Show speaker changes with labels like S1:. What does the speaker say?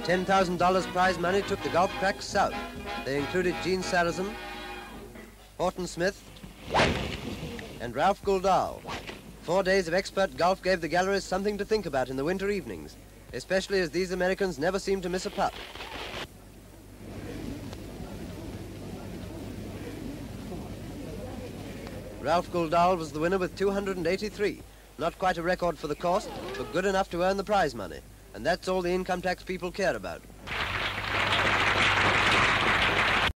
S1: $10,000 prize money took the golf cracks south. They included Gene Sarazen, Horton Smith, and Ralph Guldahl. 4 days of expert golf gave the galleries something to think about in the winter evenings, especially as these Americans never seemed to miss a putt. Ralph Guldahl was the winner with 283. Not quite a record for the course, but good enough to earn the prize money. And that's all the income tax people care about.